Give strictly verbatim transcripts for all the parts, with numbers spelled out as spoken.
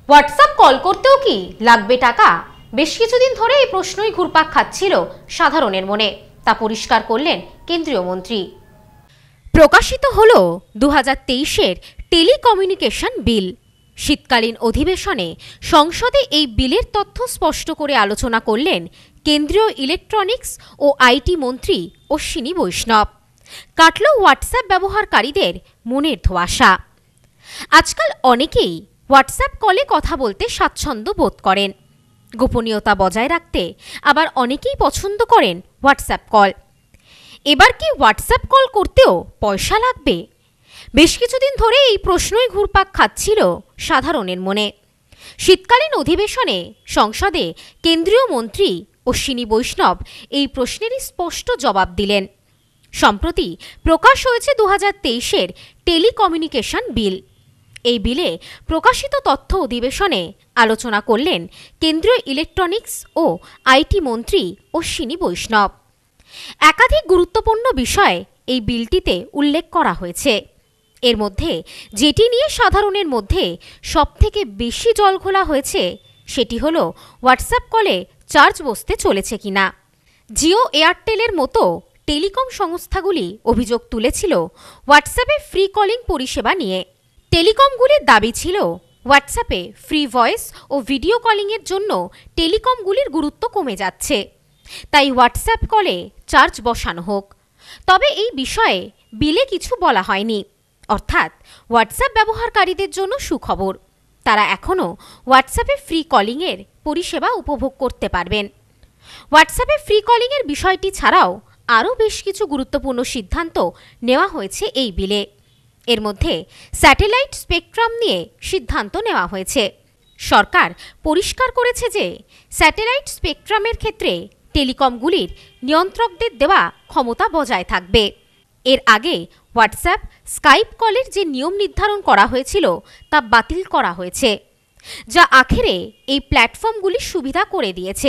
WhatsApp call করতেও কি লাগবে টাকা? বেশ কিছুদিন ধরে এই প্রশ্নই ঘুরপাক খাচ্ছিল সাধারণের মনে। তা পরিষ্কার করলেন কেন্দ্রীয় মন্ত্রী। প্রকাশিত হল দু হাজার তেইশের টেলিকমিউনিকেশন বিল। শীতকালীন অধিবেশনে সংসদে এই বিলের তথ্য স্পষ্ট করে আলোচনা করলেন কেন্দ্রীয় ইলেকট্রনিক্স ও আইটি মন্ত্রী অশ্বিনী বৈষ্ণব। কাটল হোয়াটসঅ্যাপ ব্যবহারকারীদের মনের ধোঁয়াশা। আজকাল অনেকেই হোয়াটসঅ্যাপ কলে কথা বলতে স্বাচ্ছন্দ্য বোধ করেন। গোপনীয়তা বজায় রাখতে আবার অনেকেই পছন্দ করেন হোয়াটসঅ্যাপ কল। এবার কি হোয়াটসঅ্যাপ কল করতেও পয়সা লাগবে? বেশ কিছুদিন ধরে এই প্রশ্নই ঘুরপাক খাচ্ছিল সাধারণের মনে। শীতকালীন অধিবেশনে সংসদে কেন্দ্রীয় মন্ত্রী অশ্বিনী বৈষ্ণব এই প্রশ্নেরই স্পষ্ট জবাব দিলেন। সম্প্রতি প্রকাশ হয়েছে দু হাজার তেইশের টেলিকমিউনিকেশন বিল। এই বিলে প্রকাশিত তথ্য অধিবেশনে আলোচনা করলেন কেন্দ্রীয় ইলেকট্রনিক্স ও আইটি মন্ত্রী অশ্বিনী বৈষ্ণব। একাধিক গুরুত্বপূর্ণ বিষয় এই বিলটিতে উল্লেখ করা হয়েছে। এর মধ্যে যেটি নিয়ে সাধারণের মধ্যে সবথেকে বেশি জলঘোলা হয়েছে সেটি হল হোয়াটসঅ্যাপ কলে চার্জ বসতে চলেছে কিনা। জিও, এয়ারটেলের মতো টেলিকম সংস্থাগুলি অভিযোগ তুলেছিল হোয়াটসঅ্যাপে ফ্রি কলিং পরিষেবা নিয়ে। টেলিকমগুলির দাবি ছিল হোয়াটসঅ্যাপে ফ্রি ভয়েস ও ভিডিও কলিংয়ের জন্য টেলিকমগুলির গুরুত্ব কমে যাচ্ছে, তাই হোয়াটসঅ্যাপ কলে চার্জ বসানো হোক। তবে এই বিষয়ে বিলে কিছু বলা হয়নি। অর্থাৎ হোয়াটসঅ্যাপ ব্যবহারকারীদের জন্য সুখবর, তারা এখনও হোয়াটসঅ্যাপে ফ্রি কলিংয়ের পরিষেবা উপভোগ করতে পারবেন। হোয়াটসঅ্যাপে ফ্রি কলিংয়ের বিষয়টি ছাড়াও আরও বেশ কিছু গুরুত্বপূর্ণ সিদ্ধান্ত নেওয়া হয়েছে এই বিলে। এর মধ্যে স্যাটেলাইট স্পেকট্রাম নিয়ে সিদ্ধান্ত নেওয়া হয়েছে। সরকার পরিষ্কার করেছে যে স্যাটেলাইট স্পেকট্রামের ক্ষেত্রে টেলিকমগুলির নিয়ন্ত্রকদের দেওয়া ক্ষমতা বজায় থাকবে। এর আগে হোয়াটসঅ্যাপ, স্কাইপ কলের যে নিয়ম নির্ধারণ করা হয়েছিল তা বাতিল করা হয়েছে, যা আখেরে এই প্ল্যাটফর্মগুলির সুবিধা করে দিয়েছে।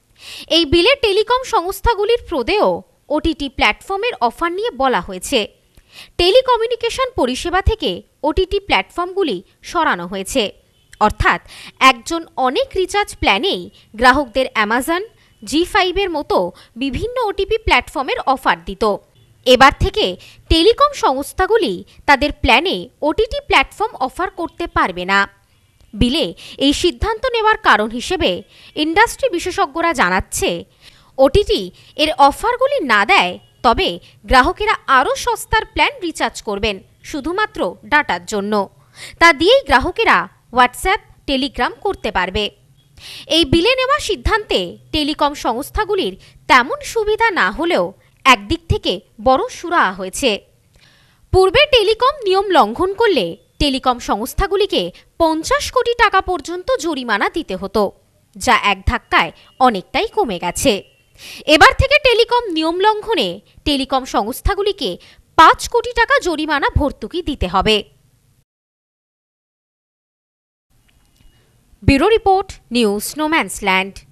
এই বিলে টেলিকম সংস্থাগুলির প্রদেয় ওটিটি প্ল্যাটফর্মের অফার নিয়ে বলা হয়েছে। টেলিকমিউনিকেশন পরিষেবা থেকে ওটিটি প্ল্যাটফর্মগুলি সরানো হয়েছে। অর্থাৎ একজন অনেক রিচার্জ প্ল্যানেই গ্রাহকদের অ্যামাজন, জি ফাইভের মতো বিভিন্ন ওটিপি প্ল্যাটফর্মের অফার দিত। এবার থেকে টেলিকম সংস্থাগুলি তাদের প্ল্যানে ওটিটি প্ল্যাটফর্ম অফার করতে পারবে না। বিলে এই সিদ্ধান্ত নেওয়ার কারণ হিসেবে ইন্ডাস্ট্রি বিশেষজ্ঞরা জানাচ্ছে, ওটিটি এর অফারগুলি না দেয় তবে গ্রাহকেরা আরও সস্তার প্ল্যান রিচার্জ করবেন শুধুমাত্র ডাটার জন্য। তা দিয়েই গ্রাহকেরা হোয়াটসঅ্যাপ, টেলিগ্রাম করতে পারবে। এই বিলে নেওয়া সিদ্ধান্তে টেলিকম সংস্থাগুলির তেমন সুবিধা না হলেও একদিক থেকে বড় সুরাহা হয়েছে। পূর্বে টেলিকম নিয়ম লঙ্ঘন করলে টেলিকম সংস্থাগুলিকে পঞ্চাশ কোটি টাকা পর্যন্ত জরিমানা দিতে হতো, যা এক ধাক্কায় অনেকটাই কমে গেছে। এবার থেকে টেলিকম নিয়ম লঙ্ঘনে টেলিকম সংস্থাগুলিকে পাঁচ কোটি টাকা জরিমানা ভর্তুকি দিতে হবে। Bureau report, news no man's land.